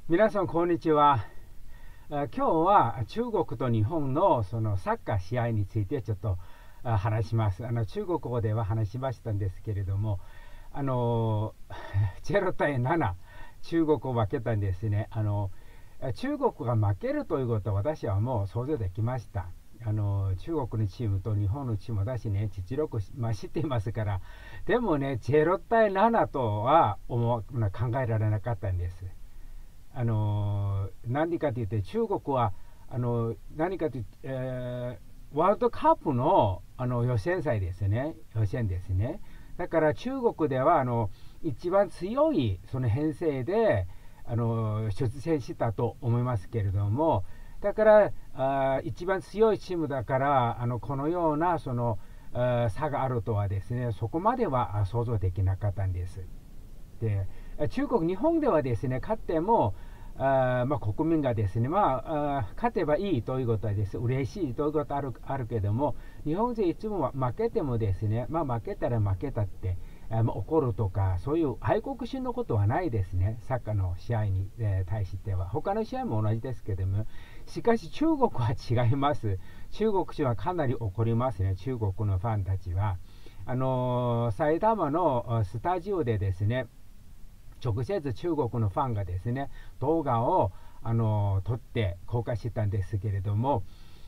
皆さんこんにちは。今日は中国と日本のそのサッカー試合についてちょっと話します。中国語では話しましたんですけれども、0対7、中国を負けたんですね。中国が負けるということは私はもう想像できました。中国のチームと日本のチーム、私ね、実力、知っていますから、でもね、0対7とは考えられなかったんです。何かというと、中国は何かというと、ワールドカップの、予選祭ですね、予選ですね。だから中国では一番強いその編成で出戦したと思いますけれども、だから一番強いチームだからこのようなその差があるとはですね、そこまでは想像できなかったんです。で、中国、日本ではですね、勝っても国民がですね、勝てばいいということはです、嬉しいということはあるけども、日本人いつも負けてもですね、負けたら負けたって、怒るとか、そういう愛国心のことはないですね、サッカーの試合に、対しては。他の試合も同じですけども、しかし中国は違います。中国人はかなり怒りますね、中国のファンたちは。埼玉のスタジオでですね、直接中国のファンがですね、動画を撮って公開したんですけれども、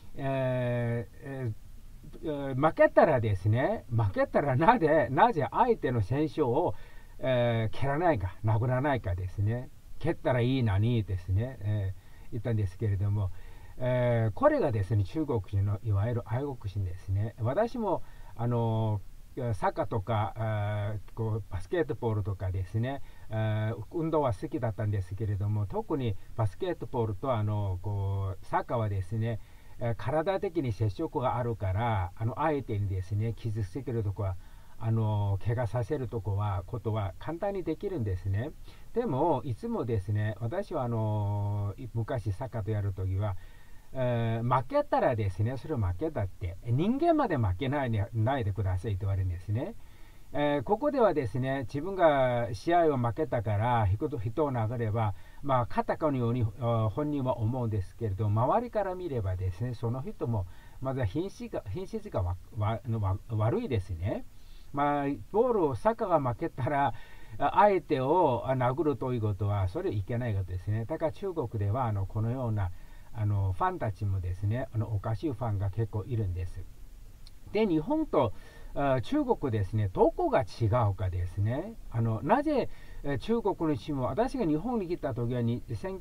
負けたらですね、負けたらなぜ相手の選手を、蹴らないか、殴らないかですね、蹴ったらいいのにですね、言ったんですけれども、これがですね、中国人のいわゆる愛国心ですね。私もサッカーとかバスケットボールとかですね、運動は好きだったんですけれども、特にバスケットボールとサッカーはですね、体的に接触があるから、相手にですね、傷つけるとこは怪我させることは簡単にできるんですね。でもいつもですね、私は昔サッカーとやるときは、負けたらですね、それを負けたって、人間まで負けないでくださいと言われるんですね。ここではですね、自分が試合を負けたから人を殴れば、勝ったかのように本人は思うんですけれど、周りから見ればですね、その人もまずは品質が悪いですね。ボールをサッカーが負けたら相手を殴るということはそれいけないことですね。だから中国ではこのようなファンたちもですね、おかしいファンが結構いるんです。で、日本と中国ですね、どこが違うかですね。なぜ中国のチーム、私が日本に来た時は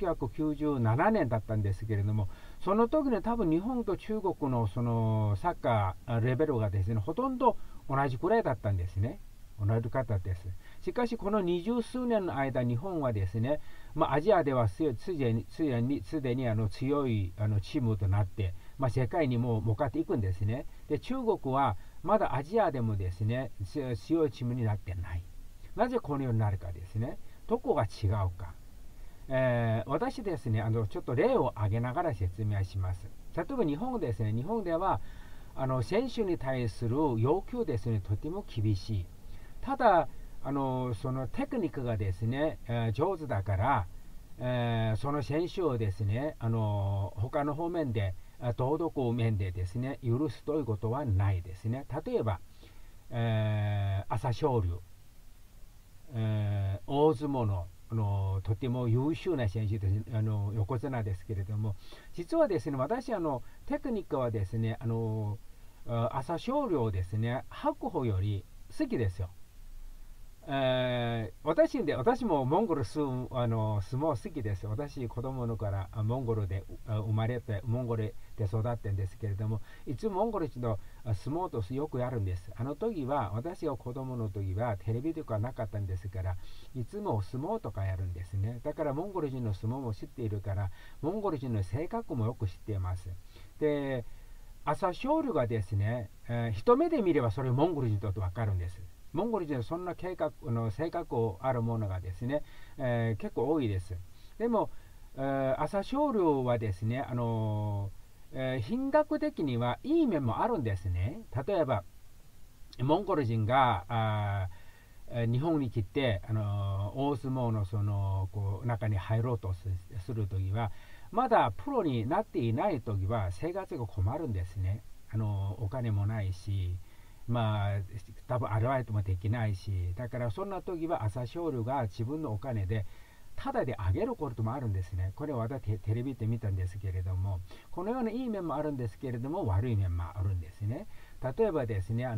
1997年だったんですけれども、その時に多分日本と中国のそのサッカーレベルがですね、ほとんど同じくらいだったんですね。同じ方です。しかしこの20数年の間、日本はですね、アジアではすでに強いチームとなって、世界にも向かっていくんですね。で、中国はまだアジアでもですね、強いチームになってない。なぜこのようになるかですね。どこが違うか。私ですね、ちょっと例を挙げながら説明します。例えば日本ですね、日本では選手に対する要求ですね、とても厳しい。ただそのテクニックがですね、上手だから、その選手をですね、他の方面で道徳面でですね許すということはないですね。例えば、朝青龍、大相撲のとても優秀な選手です、横綱ですけれども、実はですね、私テクニックはですね、朝青龍をですね、白鵬より好きですよ。私もモンゴル相撲好きです。私、子供のからモンゴルで生まれて、モンゴルで育ってんですけれども、いつもモンゴル人の相撲とよくやるんです。時は、私が子供の時はテレビとかなかったんですから、いつも相撲とかやるんですね。だからモンゴル人の相撲も知っているから、モンゴル人の性格もよく知っています。で、朝青龍がですね、一目で見ればそれモンゴル人だと分かるんです。モンゴル人はそんな性格あるものがですね、結構多いです。でも、朝青龍はですね、品格的にはいい面もあるんですね。例えば、モンゴル人が日本に来て大相撲のこう中に入ろうとするときは、まだプロになっていないときは生活が困るんですね。お金もないし、まあ多分アルバイトもできないし、だからそんな時は朝青龍が自分のお金でタダであげることもあるんですね。これは私テレビで見たんですけれども、このようないい面もあるんですけれども、悪い面もあるんですね。例えばですね、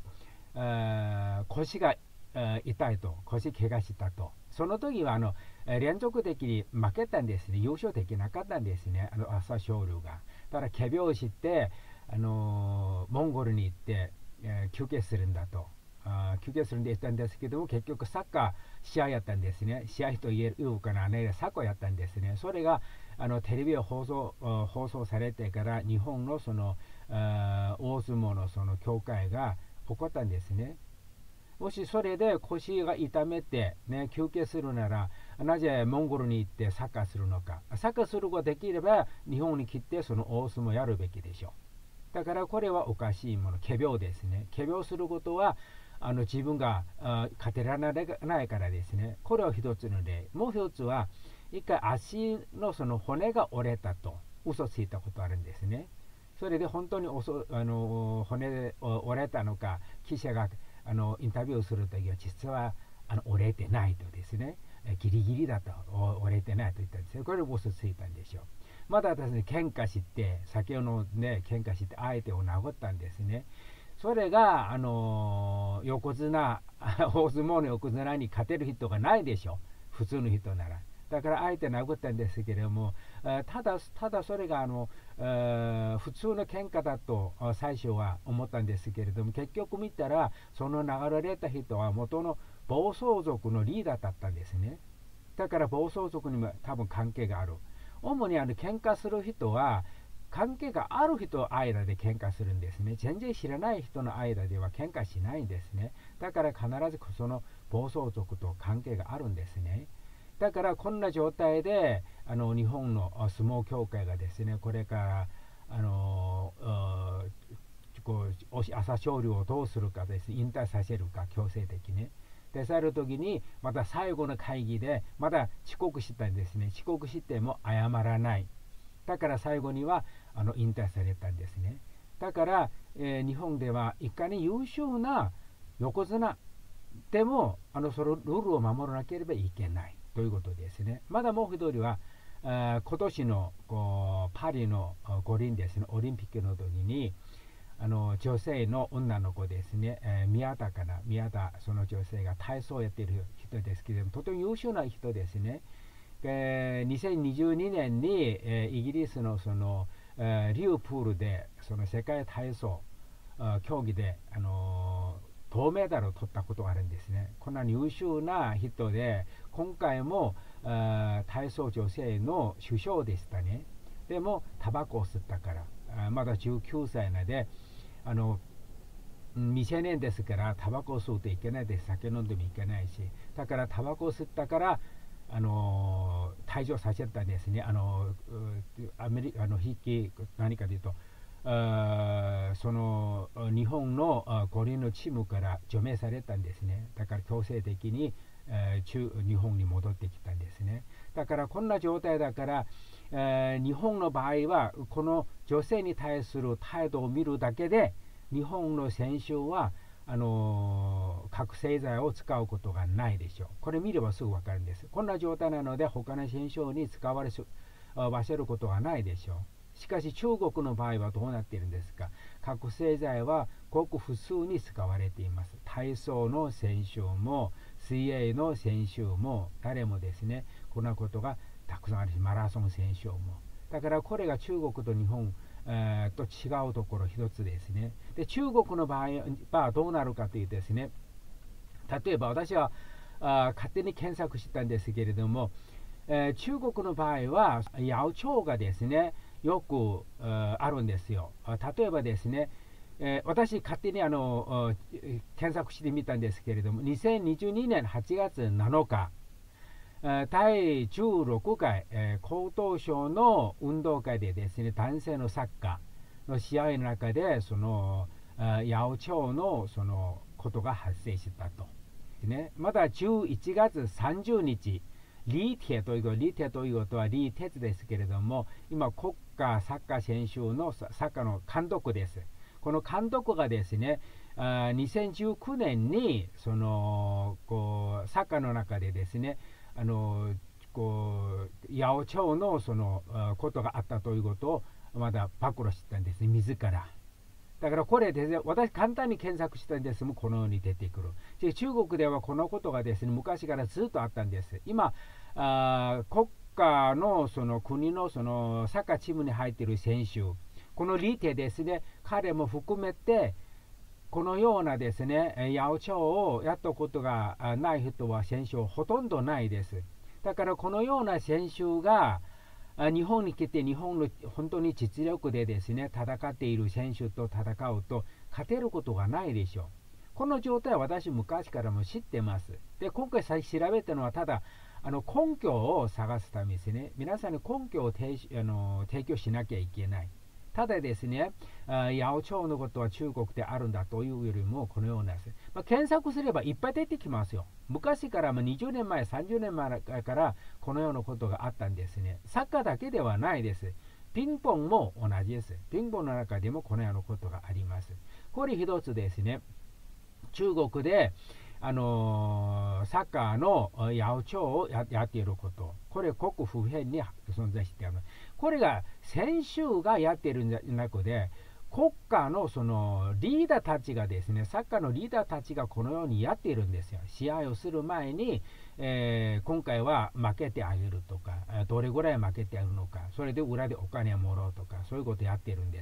腰が痛いと、腰怪我したと、その時は連続的に負けたんですね。優勝できなかったんですね、朝青龍が。だから仮病してモンゴルに行って、休憩するんだと、休憩するんで言ったんですけども、結局サッカー試合やったんですね。試合と言うかな、サッカーやったんですね。それがテレビを放送されてから、日本の大相撲の協会が怒ったんですね。もしそれで腰が痛めて、休憩するなら、なぜモンゴルに行ってサッカーするのか。サッカーすることができれば日本に来て大相撲をやるべきでしょう。だからこれはおかしいもの、仮病ですね。仮病することは自分が勝てられないからですね。これは一つの例。もう一つは、一回足の骨が折れたと嘘ついたことあるんですね。それで本当に骨で折れたのか、記者がインタビューするときは実は折れてないとですね、ギリギリだと折れてないと言ったんですよ。これを嘘ついたんでしょう。まだ私ね、喧嘩して、酒を飲んで喧嘩して相手を殴ったんですね。それが横綱大相撲の横綱に勝てる人がないでしょ、普通の人なら。だから相手殴ったんですけれども、ただそれが普通の喧嘩だと最初は思ったんですけれども、結局見たらその流れた人は元の暴走族のリーダーだったんですね。だから暴走族にも多分関係がある。主に喧嘩する人は関係がある人の間で喧嘩するんですね。全然知らない人の間では喧嘩しないんですね。だから必ずその暴走族と関係があるんですね。だからこんな状態で日本の相撲協会がですね、これから朝青龍をどうするかですね、引退させるか強制的に。でされる時にまた最後の会議でまた遅刻したんですね。遅刻しても謝らない。だから最後には引退されたんですね。だから、日本ではいかに優秀な横綱でもそのルールを守らなければいけないということですね。まだもう一人は今年のパリの五輪ですね、オリンピックの時に女性の女の子ですね、宮田、その女性が体操をやっている人ですけれども、とても優秀な人ですね。2022年にイギリスのリュープールで世界体操競技で銅メダルを取ったことがあるんですね。こんなに優秀な人で、今回も体操女性の首相でしたね。でもタバコを吸ったから、まだ19歳なので未成年ですからタバコを吸うといけないです。酒飲んでもいけないし、だからタバコを吸ったから退場させたんですね。アメリカ何かというと、その日本の五輪のチームから除名されたんですね。だから強制的に、日本に戻ってきたんですね。だからこんな状態だから、日本の場合はこの女性に対する態度を見るだけで日本の選手は覚醒剤を使うことがないでしょう。これ見ればすぐ分かるんです。こんな状態なので他の選手に使わせることはないでしょう。しかし中国の場合はどうなっているんですか。覚醒剤はごく普通に使われています。体操の選手も水泳の選手も誰もですね、こんなことがたくさんあるし、マラソン選手も。だからこれが中国と日本と違うところ一つですね。で中国の場合はどうなるかというとですね、例えば私は勝手に検索したんですけれども、中国の場合は八百長がですねよくあるんですよ。例えばですね、私勝手に検索してみたんですけれども、2022年8月7日第16回、高等省の運動会でですね、男性のサッカーの試合の中で八百長のことが発生したと。 ですね。また11月30日、李鐵ということは李鉄ですけれども、今国家サッカー選手のサッカーの監督です。この監督がですね、2019年にそのサッカーの中でですね、八百長のそのことがあったということをまだ暴露したんですね、自ら。だからこれですね、私簡単に検索したんですもこのように出てくる。で、中国ではこのことがですね、昔からずっとあったんです。今、国家のその国のそのサッカーチームに入っている選手、この李鉄ですね、彼も含めて、このようなですね、八百長をやったことがない人は選手ほとんどないです。だからこのような選手が日本に来て日本の本当に実力でですね戦っている選手と戦うと勝てることがないでしょう。この状態は私昔からも知ってます。で、今回調べたのはただ根拠を探すためですね。皆さんに根拠を提供しなきゃいけない。ただですね、八百長のことは中国であるんだというよりもこのようなです、検索すればいっぱい出てきますよ。昔から20年前、30年前からこのようなことがあったんですね。サッカーだけではないです。ピンポンも同じです。ピンポンの中でもこのようなことがあります。これ一つですね。中国でサッカーの八百長をやっていること、これ国不変に存在しています。これが選手がやっているんじゃなくて、国家のそのリーダーたちがですね、サッカーのリーダーたちがこのようにやっているんですよ。試合をする前に、今回は負けてあげるとか、どれぐらい負けてあるのか、それで裏でお金をもらうとか、そういうことをやっているんです。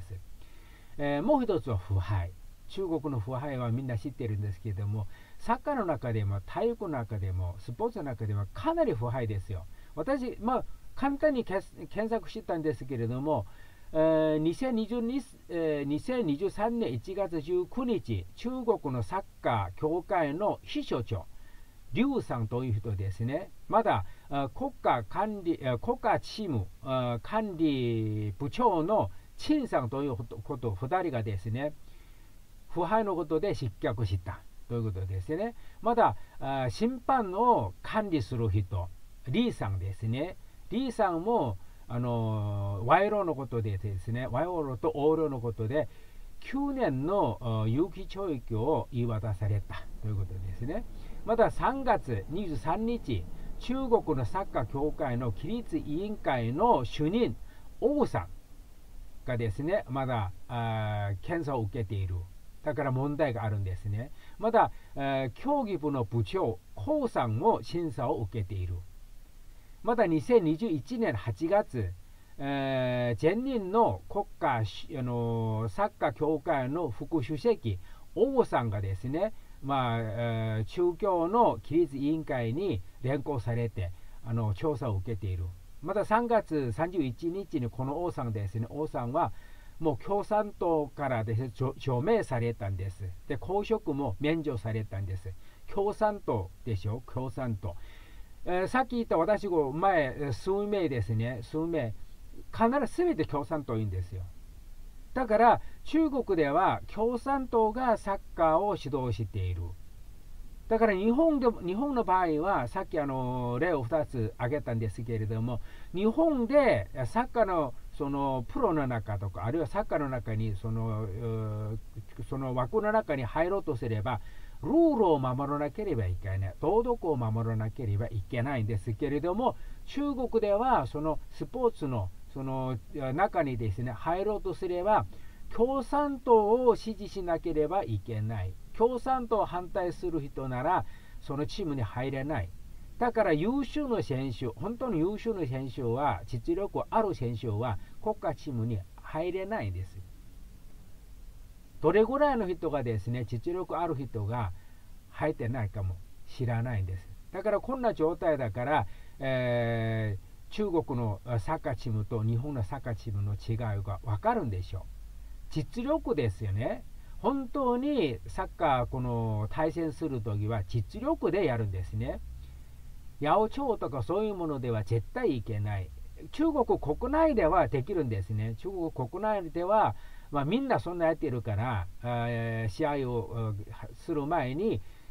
もう一つは腐敗。中国の腐敗はみんな知っているんですけれども、サッカーの中でも体育の中でもスポーツの中でもかなり腐敗ですよ。私、簡単に検索したんですけれども、2023年1月19日、中国のサッカー協会の秘書長、劉さんという人ですね、まだ国家チーム管理部長の陳さんということ2人がですね、腐敗のことで失脚したということですね。まだ審判を管理する人、李さんですね。李さんも賄賂のことでですね、賄賂と横領のことで9年の有期懲役を言い渡されたということですね。また3月23日、中国のサッカー協会の規律委員会の主任、王さんがですね、まだ検査を受けている。だから問題があるんですね。また、競技部の部長、江さんも審査を受けている。また2021年8月、前任の国家サッカー協会の副主席、王さんがですね、中共の規律委員会に連行されて調査を受けている。また3月31日にこの王さんですね、王さんはもう共産党からですね、除名されたんです。で、公職も免除されたんです。共産党でしょ、共産党。さっき言った私が前、数名ですね、数名、必ず全て共産党いいんですよ。だから、中国では共産党がサッカーを指導している。だから日本の場合は、さっき例を2つ挙げたんですけれども、日本でサッカーのそのプロの中とか、あるいはサッカーの中にその枠の中に入ろうとすれば、ルールを守らなければいけない、道徳を守らなければいけないんですけれども、中国ではそのスポーツのその中にですね、入ろうとすれば、共産党を支持しなければいけない。共産党を反対する人ならそのチームに入れない。だから優秀な選手、本当に優秀な選手は、実力ある選手は国家チームに入れないんです。どれぐらいの人がですね、実力ある人が入ってないかも知らないんです。だからこんな状態だから、中国のサッカーチームと日本のサッカーチームの違いが分かるんでしょう。実力ですよね。本当にサッカー対戦するときは実力でやるんですね。八百長とかそういうものでは絶対いけない。中国国内ではできるんですね。中国国内では、みんなそんなやってるから、試合をする前に、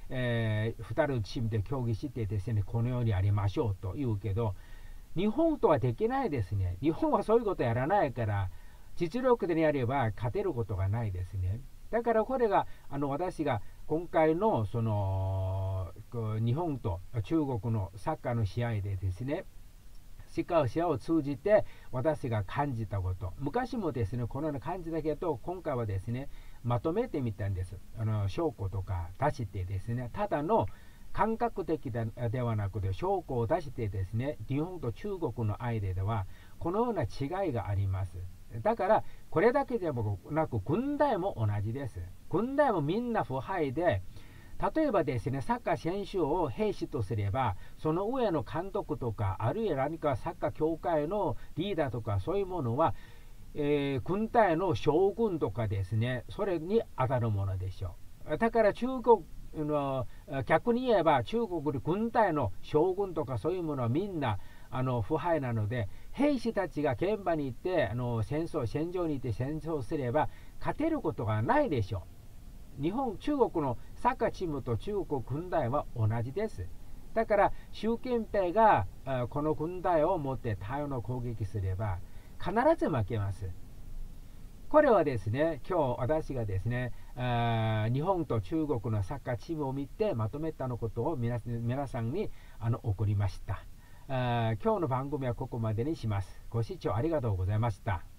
2人のチームで協議してですね、このようにやりましょうと言うけど、日本とはできないですね。日本はそういうことやらないから、実力でやれば勝てることがないですね。だからこれが私が今回のその日本と中国のサッカーの試合でですね、世界試合を通じて私が感じたこと、昔もですねこのような感じだけど、今回はですねまとめてみたんです。証拠とか出してですね、ただの感覚的ではなくて証拠を出してですね、日本と中国の間ではこのような違いがあります。だからこれだけでもなく軍隊も同じです。軍隊もみんな腐敗で、例えばですね、サッカー選手を兵士とすれば、その上の監督とか、あるいは何かサッカー協会のリーダーとか、そういうものは、軍隊の将軍とかですね、それに当たるものでしょう。だから中国の、逆に言えば、中国の軍隊の将軍とかそういうものはみんな腐敗なので、兵士たちが現場に行って戦場に行って戦争すれば勝てることがないでしょう。中国のサッカーチームと中国軍隊は同じです。だから習近平がこの軍隊を持って台湾を攻撃すれば必ず負けます。これはですね、今日私がですね、日本と中国のサッカーチームを見てまとめたのことを皆さんに送りました。今日の番組はここまでにします。ご視聴ありがとうございました。